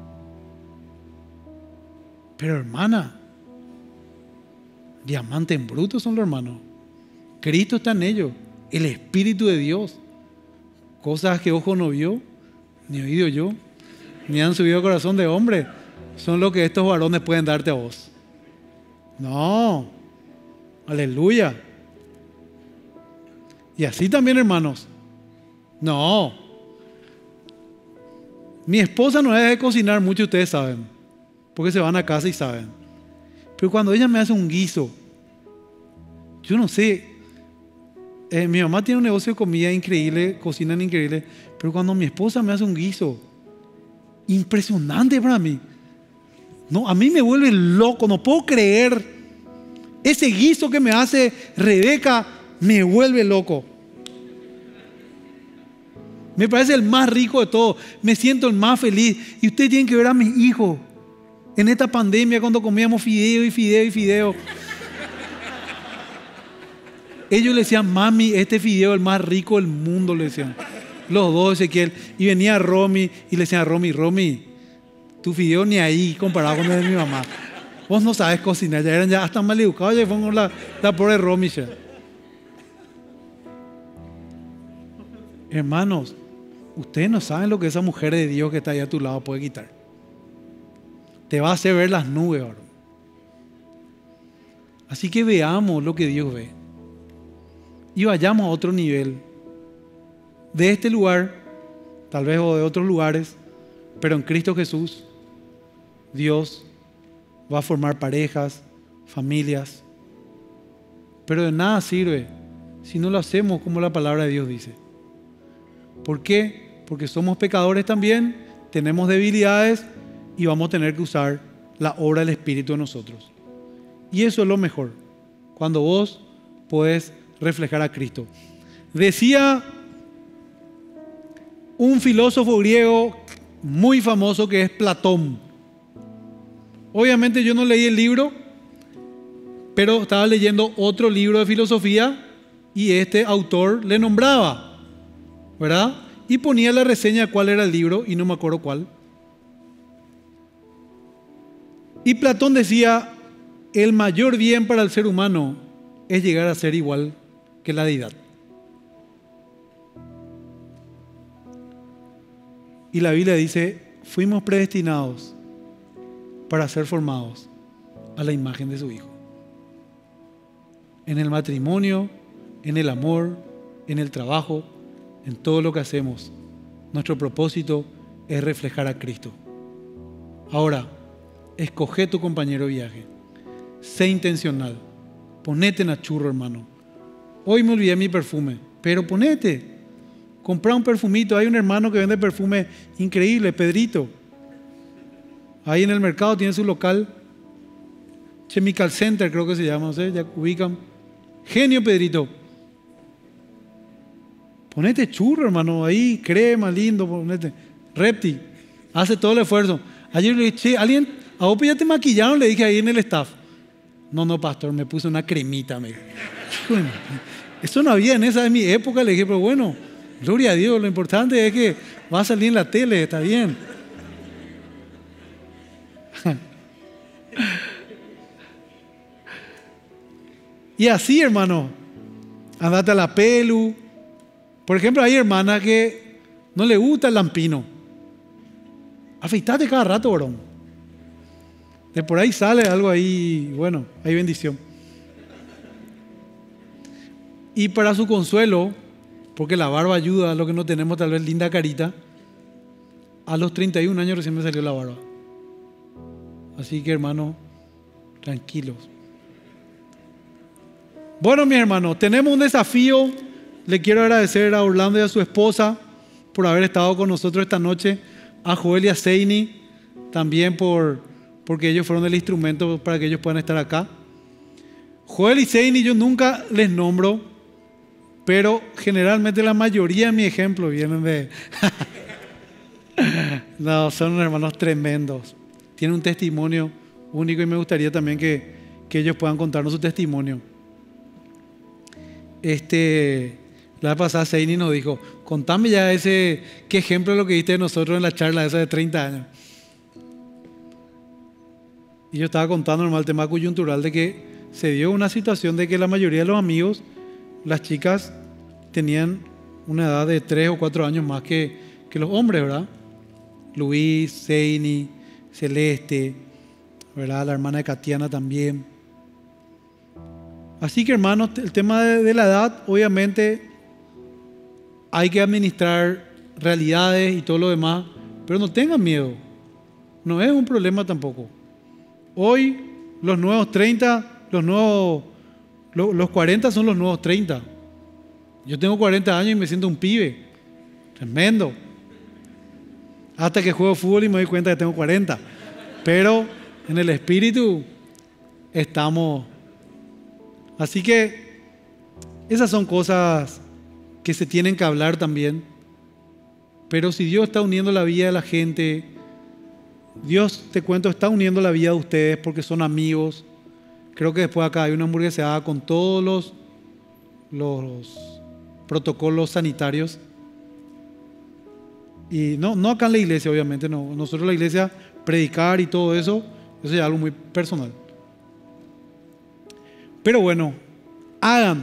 Pero, hermana, diamante en bruto son los hermanos. Cristo está en ellos. El Espíritu de Dios. Cosas que ojo no vio, ni oído yo, ni han subido al corazón de hombre, son lo que estos varones pueden darte a vos. No. Aleluya. Y así también, hermanos. No. Mi esposa no es de cocinar mucho, ustedes saben, porque se van a casa y saben. Pero cuando ella me hace un guiso, yo no sé, eh, mi mamá tiene un negocio de comida increíble, cocinan increíble, pero cuando mi esposa me hace un guiso, impresionante para mí. No, a mí me vuelve loco, no puedo creer. Ese guiso que me hace Rebeca me vuelve loco. Me parece el más rico de todo. Me siento el más feliz. Y ustedes tienen que ver a mis hijos en esta pandemia cuando comíamos fideo y fideo y fideo. Ellos le decían, mami, este fideo es el más rico del mundo, le decían. Los dos, Ezequiel. Y venía Romy y le decían a Romy, Romy, tu fideo ni ahí comparado con el de mi mamá. Vos no sabes cocinar, ya eran ya hasta mal educados, ya fueron la, la pobre Romy. Ya. Hermanos, ustedes no saben lo que esa mujer de Dios que está ahí a tu lado puede quitar. Te va a hacer ver las nubes ahora. Así que veamos lo que Dios ve. Y vayamos a otro nivel. De este lugar, tal vez o de otros lugares, pero en Cristo Jesús, Dios va a formar parejas, familias. Pero de nada sirve si no lo hacemos como la palabra de Dios dice. ¿Por qué? Porque somos pecadores también, tenemos debilidades y vamos a tener que usar la obra del Espíritu en nosotros. Y eso es lo mejor, cuando vos podés reflejar a Cristo. Decía un filósofo griego muy famoso que es Platón. Obviamente yo no leí el libro, pero estaba leyendo otro libro de filosofía y este autor le nombraba, ¿verdad? Y ponía la reseña de cuál era el libro y no me acuerdo cuál. Y Platón decía, el mayor bien para el ser humano es llegar a ser igual que la deidad. Y la Biblia dice, fuimos predestinados para ser formados a la imagen de su Hijo. En el matrimonio, en el amor, en el trabajo, en todo lo que hacemos, nuestro propósito es reflejar a Cristo. Ahora, escoge tu compañero de viaje. Sé intencional. Ponete en achurro, hermano. Hoy me olvidé mi perfume, pero ponete. Comprá un perfumito. Hay un hermano que vende perfume increíble, Pedrito. Ahí en el mercado tiene su local. Chemical Center creo que se llama, no sé, ya ubican. Genio, Pedrito. Ponete churro, hermano. Ahí, crema, lindo, ponete. Repti, hace todo el esfuerzo. Ayer le dije, alguien, a vos ya te maquillaron, le dije ahí en el staff. No, no, pastor, me puse una cremita. Me dijo. Eso no había en esa de mi época, le dije, pero bueno, Gloria a Dios, lo importante es que va a salir en la tele, está bien. Y así, hermano, andate a la pelu. Por ejemplo, hay hermanas que no le gusta el lampino. Afeitate cada rato, varón. De por ahí sale algo ahí, bueno, hay bendición. Y para su consuelo, porque la barba ayuda a lo que no tenemos tal vez linda carita, a los treinta y un años recién me salió la barba. Así que, hermano, tranquilos. Bueno, mis hermanos, tenemos un desafío. Le quiero agradecer a Orlando y a su esposa por haber estado con nosotros esta noche, a Joel y a Seini también por, porque ellos fueron el instrumento para que ellos puedan estar acá. Joel y Seini yo nunca les nombro, pero generalmente la mayoría de mis ejemplos vienen de... No, son hermanos tremendos. Tienen un testimonio único y me gustaría también que, que ellos puedan contarnos su testimonio. Este, la vez pasada Seini nos dijo, contame ya ese, qué ejemplo es lo que diste de nosotros en la charla esa de treinta años. Y yo estaba contando normal el tema coyuntural de que se dio una situación de que la mayoría de los amigos, las chicas tenían una edad de tres o cuatro años más que, que los hombres, ¿verdad? Luis, Seini, Celeste, ¿verdad? La hermana de Katiana también. Así que, hermanos, el tema de, de la edad, obviamente hay que administrar realidades y todo lo demás, pero no tengan miedo. No es un problema tampoco. Hoy, los nuevos treinta, los nuevos, los, los cuarenta son los nuevos treinta. Yo tengo cuarenta años y me siento un pibe. Tremendo. Hasta que juego fútbol y me doy cuenta que tengo cuarenta. Pero en el espíritu estamos. Así que esas son cosas que se tienen que hablar también. Pero si Dios está uniendo la vida de la gente, Dios, te cuento, está uniendo la vida de ustedes porque son amigos. Creo que después acá hay una hamburguesada con todos los, los protocolos sanitarios. Y no, no acá en la iglesia, obviamente, no. Nosotros en la iglesia, predicar y todo eso, eso es algo muy personal. Pero bueno, hagan,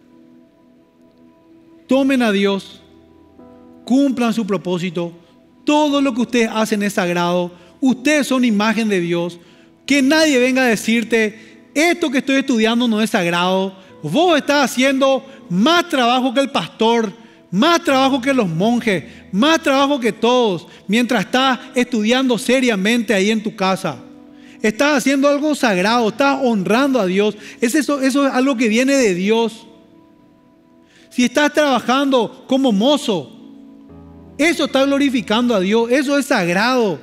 tomen a Dios, cumplan su propósito. Todo lo que ustedes hacen es sagrado. Ustedes son imagen de Dios. Que nadie venga a decirte, esto que estoy estudiando no es sagrado. Vos estás haciendo más trabajo que el pastor, más trabajo que los monjes, más trabajo que todos, mientras estás estudiando seriamente ahí en tu casa. Estás haciendo algo sagrado, estás honrando a Dios. Es eso, eso es algo que viene de Dios. Si estás trabajando como mozo, eso está glorificando a Dios, eso es sagrado.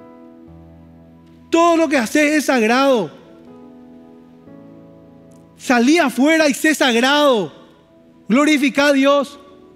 Todo lo que haces es sagrado. Salí afuera y sé sagrado. Glorifica a Dios.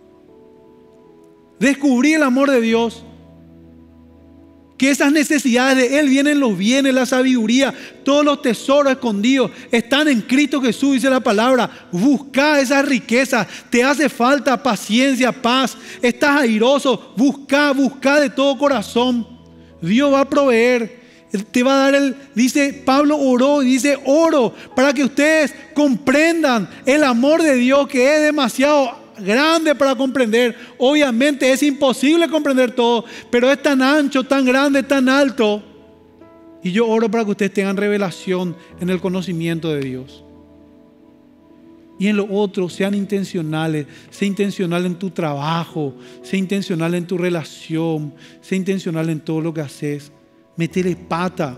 Descubrí el amor de Dios. Que esas necesidades de Él vienen los bienes, la sabiduría, todos los tesoros escondidos están en Cristo Jesús, dice la palabra. Busca esas riquezas. Te hace falta paciencia, paz. Estás airoso. Busca, busca de todo corazón. Dios va a proveer. Él te va a dar el, dice Pablo oró y dice oro para que ustedes comprendan el amor de Dios que es demasiado grande para comprender. Obviamente es imposible comprender todo, pero es tan ancho, tan grande, tan alto. Y yo oro para que ustedes tengan revelación en el conocimiento de Dios. Y en lo otro, sean intencionales. Sé intencional en tu trabajo, sé intencional en tu relación, sé intencional en todo lo que haces. Métele pata.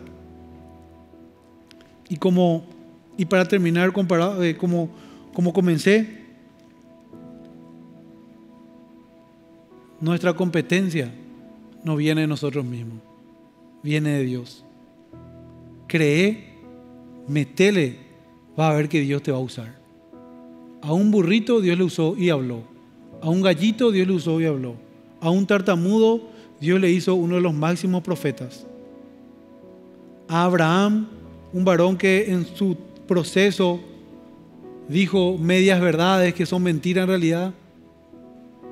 Y como y para terminar, comparado, eh, como, como comencé, nuestra competencia no viene de nosotros mismos, viene de Dios. Cree, métele, va a ver que Dios te va a usar. A un burrito Dios le usó y habló. A un gallito Dios le usó y habló. A un tartamudo Dios le hizo uno de los máximos profetas. A Abraham, un varón que en su proceso dijo medias verdades que son mentiras en realidad.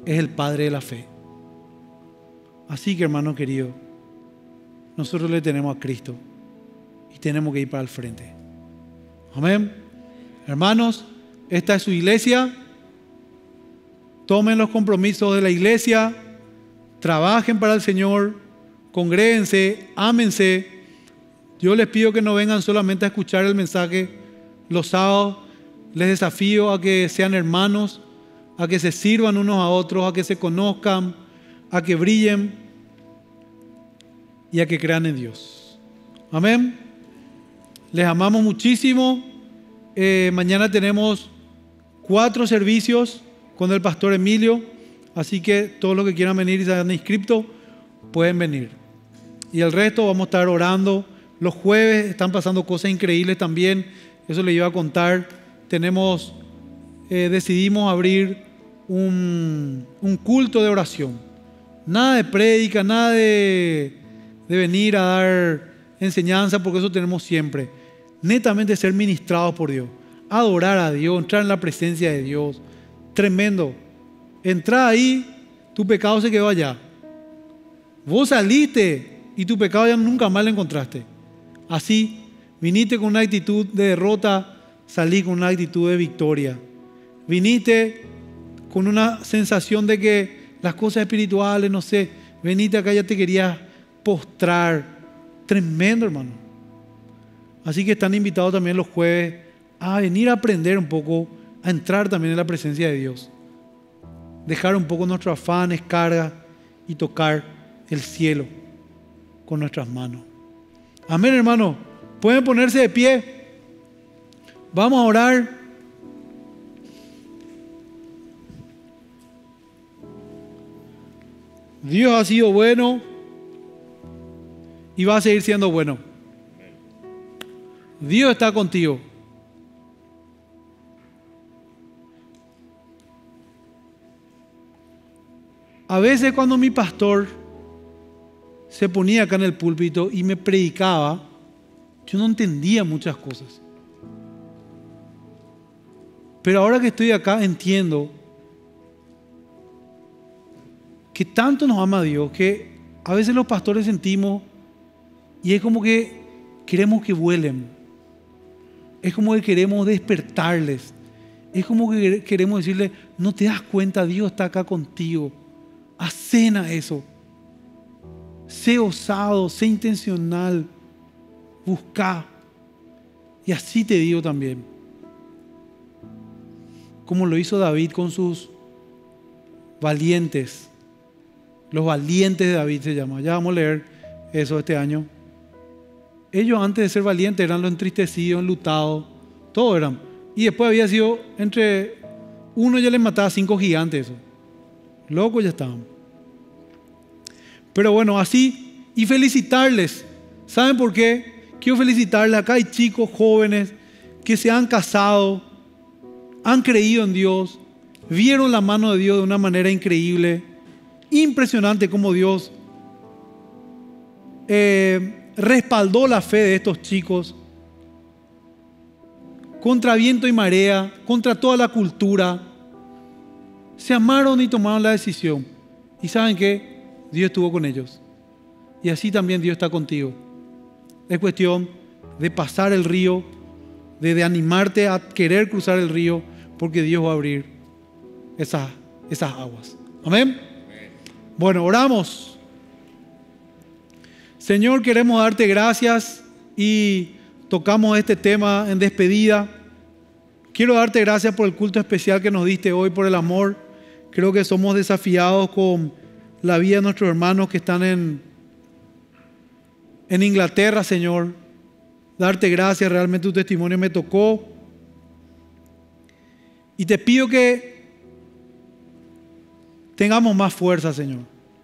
es el Padre de la fe. Así que, hermano querido, nosotros le tenemos a Cristo y tenemos que ir para el frente. Amén. Hermanos, esta es su iglesia. Tomen los compromisos de la iglesia, trabajen para el Señor, congréguense, ámense. Yo les pido que no vengan solamente a escuchar el mensaje los sábados. Les desafío a que sean hermanos, a que se sirvan unos a otros, a que se conozcan, a que brillen y a que crean en Dios. Amén. Les amamos muchísimo. Eh, mañana tenemos cuatro servicios con el pastor Emilio, así que todos los que quieran venir y se hayan inscrito pueden venir. Y el resto vamos a estar orando. Los jueves están pasando cosas increíbles también, eso les iba a contar. Tenemos, eh, decidimos abrir un, un culto de oración. Nada de prédica, nada de, de venir a dar enseñanza, porque eso tenemos siempre. Netamente ser ministrados por Dios, adorar a Dios, entrar en la presencia de Dios. Tremendo. Entrá ahí, tu pecado se quedó allá. Vos saliste y tu pecado ya nunca más lo encontraste. Así, viniste con una actitud de derrota, salí con una actitud de victoria. Viniste con una sensación de que las cosas espirituales, no sé, viniste acá, ya te querías postrar. Tremendo, hermano. Así que están invitados también los jueves a venir a aprender un poco, a entrar también en la presencia de Dios. Dejar un poco nuestros afanes, cargas y tocar el cielo con nuestras manos. Amén, hermano. Pueden ponerse de pie. Vamos a orar. Dios ha sido bueno y va a seguir siendo bueno. Dios está contigo. A veces cuando mi pastor se ponía acá en el púlpito y me predicaba, yo no entendía muchas cosas. Pero ahora que estoy acá entiendo que tanto nos ama Dios que a veces los pastores sentimos y es como que queremos que vuelen. Es como que queremos despertarles. Es como que queremos decirle, no te das cuenta, Dios está acá contigo. Acena eso. Sé osado, sé intencional. Busca. Y así te digo también. Como lo hizo David con sus valientes. Los valientes de David se llama. Ya vamos a leer eso este año. Ellos antes de ser valientes eran los entristecidos, enlutados. Todos eran. Y después había sido entre uno ya les mataba cinco gigantes. Eso. Locos ya estaban. Pero bueno, así. Y felicitarles. ¿Saben por qué? Quiero felicitarles. Acá hay chicos jóvenes que se han casado, han creído en Dios, vieron la mano de Dios de una manera increíble. Impresionante cómo Dios eh, respaldó la fe de estos chicos. Contra viento y marea, contra toda la cultura. Se amaron y tomaron la decisión. ¿Y saben qué? Dios estuvo con ellos. Y así también Dios está contigo. Es cuestión de pasar el río, de, de animarte a querer cruzar el río, porque Dios va a abrir esas, esas aguas. Amén. Bueno, oramos. Señor, queremos darte gracias y tocamos este tema en despedida. Quiero darte gracias por el culto especial que nos diste hoy, por el amor. Creo que somos desafiados con la vida de nuestros hermanos que están en, en Inglaterra, Señor. Darte gracias, realmente tu testimonio me tocó. Y te pido que tengamos más fuerza, Señor.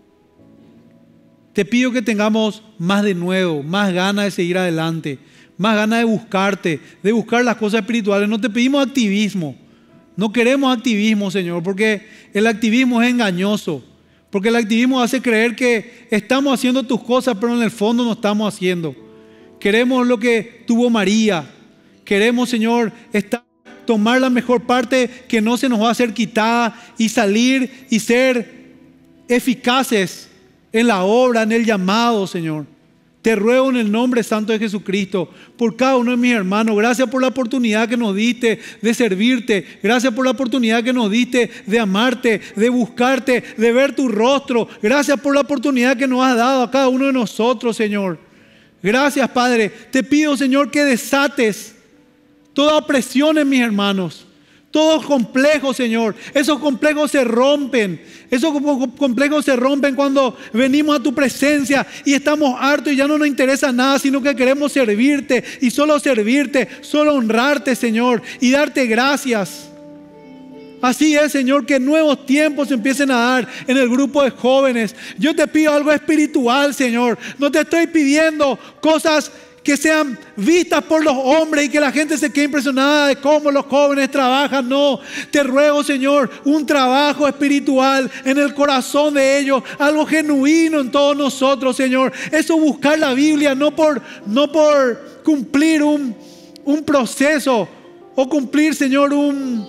Te pido que tengamos más de nuevo, más ganas de seguir adelante, más ganas de buscarte, de buscar las cosas espirituales. No te pedimos activismo. No queremos activismo, Señor, porque el activismo es engañoso. Porque el activismo hace creer que estamos haciendo tus cosas, pero en el fondo no estamos haciendo. Queremos lo que tuvo María. Queremos, Señor, estar tomar la mejor parte que no se nos va a ser quitada y salir y ser eficaces en la obra, en el llamado, Señor. Te ruego en el nombre santo de Jesucristo por cada uno de mis hermanos. Gracias por la oportunidad que nos diste de servirte. Gracias por la oportunidad que nos diste de amarte, de buscarte, de ver tu rostro. Gracias por la oportunidad que nos has dado a cada uno de nosotros, Señor. Gracias, Padre. Te pido, Señor, que desates toda opresión en mis hermanos. Todos complejos, Señor. Esos complejos se rompen. Esos complejos se rompen cuando venimos a tu presencia y estamos hartos y ya no nos interesa nada, sino que queremos servirte y solo servirte, solo honrarte, Señor, y darte gracias. Así es, Señor, que nuevos tiempos se empiecen a dar en el grupo de jóvenes. Yo te pido algo espiritual, Señor. No te estoy pidiendo cosas que sean vistas por los hombres y que la gente se quede impresionada de cómo los jóvenes trabajan. No, te ruego, Señor, un trabajo espiritual en el corazón de ellos, algo genuino en todos nosotros, Señor. Eso, buscar la Biblia, no por, no por cumplir un, un proceso o cumplir, Señor, un,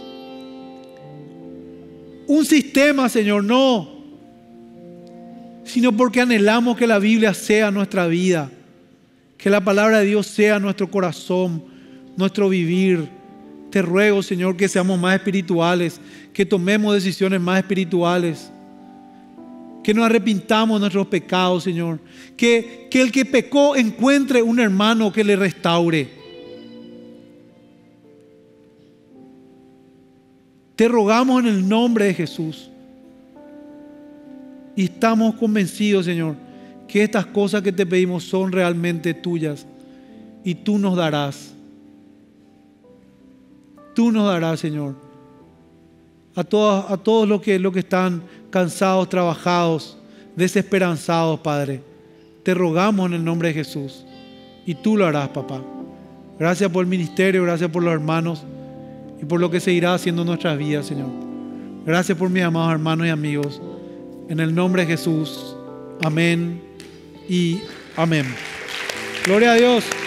un sistema, Señor, no, sino porque anhelamos que la Biblia sea nuestra vida. Que la palabra de Dios sea nuestro corazón, nuestro vivir. Te ruego, Señor, que seamos más espirituales, que tomemos decisiones más espirituales, que nos arrepintamos de nuestros pecados, Señor. Que, que el que pecó encuentre un hermano que le restaure. Te rogamos en el nombre de Jesús. Y estamos convencidos, Señor, que estas cosas que te pedimos son realmente tuyas y tú nos darás. Tú nos darás, Señor, a todos, a todos los que, los que están cansados, trabajados, desesperanzados, Padre. Te rogamos en el nombre de Jesús y tú lo harás, papá. Gracias por el ministerio, gracias por los hermanos y por lo que seguirá haciendo en nuestras vidas, Señor. Gracias por mis amados hermanos y amigos. En el nombre de Jesús. Amén y amén. Gloria a Dios.